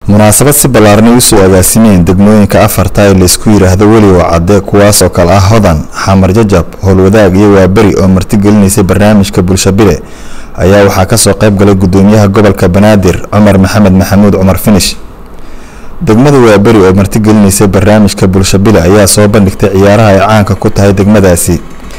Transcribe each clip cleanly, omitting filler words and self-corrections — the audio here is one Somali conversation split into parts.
munaasabad si ballaaran u soo agaasimeen degmooyinka afarta ee la isku yiraahdo weli oo cadde kuwaas oo kala ah Hodan, Xamar Jajab, Howlwadaag iyo Waaberi oo martigelinaysa barnaamijka Bulsho Bile ayaa waxaa ka soo qayb galay gudoomiyaha gobolka Banaadir Cumar Maxamed Maxamuud Cumar Finish. degmada Waaberi oo martigelinaysa barnaamijka Bulsho Bile ayaa soo bandhigtay ciyaaraha ay caanka ku tahay degmadaasi.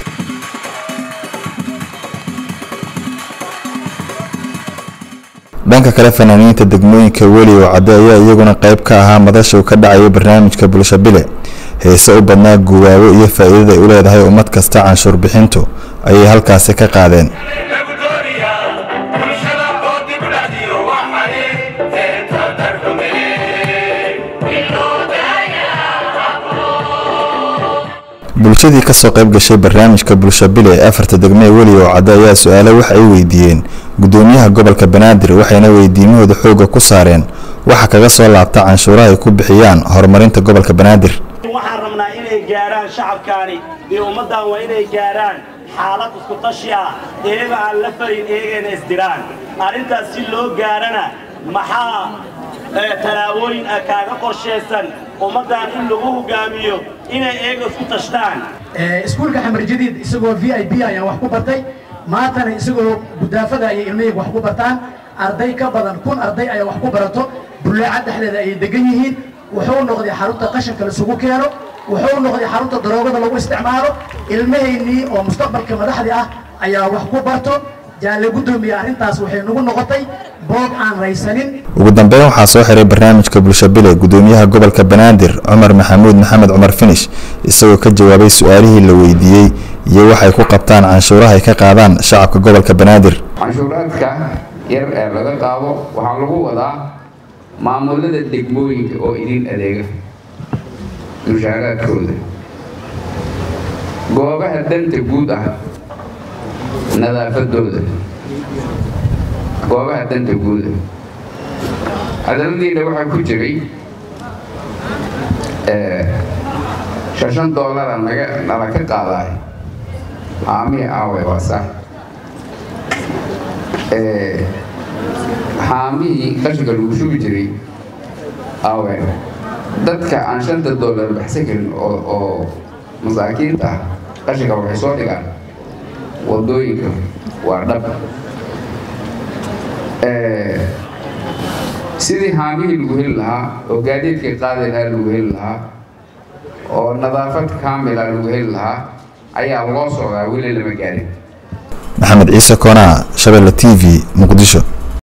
dhanka kale fanaaniinta degmooyinka weli oo cadde ayaa iyaguna qayb ka ahaa madasha ka dhacay barnaamijka Bulsho Bile heese u badnaa guwaawo iyo faa'iidada ay u leedahay ummad kasta canshuur bixintu ayay halkaas ka qaadeen. bulshadii ka soo qayb gashay barnaamijka Bulsho Bile ee afarta degmee weli oo cadde ayaa su'aalo wax ay weydiiyeen gudoomiyaha gobolka Banaadir waxayna weydiimahooda xooga ku saareen waxa kaga soo laabta canshuuraha ay ku bixiyaan horumarinta gobolka Banaadir. waxaan rabnaa inay gaaraan shacabkaani iyo ummadan waa inay gaaraan xaalad isku tashi ah iyaga aan la farin iyagana isdiraan arintaas si loo gaarana maxaa talaabooyin kaaga qorsheysan ummadan in lagu hogaamiyo inay iyaga isku tashtaan. iskuulka Xamar Jadiid isagoo VIP ayaan wax ku bartay maantana isagoo gudaafada ay ilmihii wax ku bartaan arday ka badan 1000 arday ay wax ku barato bullaacad dhexdeeda ay degan yihiin wuxuu noqday xarunta qashinka la sugu keeno wuxuu noqday xarunta daroogada lagu isticmaalo ilmaheenii oo mustaqbalka madaxda ah ayaa wax ku barto jaale gudoomiye arintaas waxay nagu noqotay boog aan raysanin. ugu dambeyn waxaa soo xiray barnaamijka Bulsho Bile gudoomiyaha gobolka Banaadir Cumar Maxamuud Maxamed Cumar Finish isagoo ka jawaabay su'aalihii la weydiiyay iyo waxay ku qabtaan canshuuraha ay ka qaadaan shacabka gobolka Banaadir. canshuuraadka yar ee laga qaado waxaa lagu wadaa maamulada degmooyinka oo idin adeega mushaaraadkooda goobaha danta guud ah nadaafadooda goobaha danta guud hadaladiina waxaa ku jiray $5 nala ka qaaday aami aawe wasa haami qashinka lagu shubi jiray aawe dadka aan $5 baxsan karin oo masaakiinta qashinka waxay soo dhigaan wadooyinka waa dhab sidii haamihii lagu heli lahaa oo gaadiidkii qaadi lahaa lagu heli lahaa oo nadaafad kaamila lagu heli lahaa ayaa loo socdaa weli lama gaarin. maxamed ciise koonaa Shabeelle TV Muqdisho.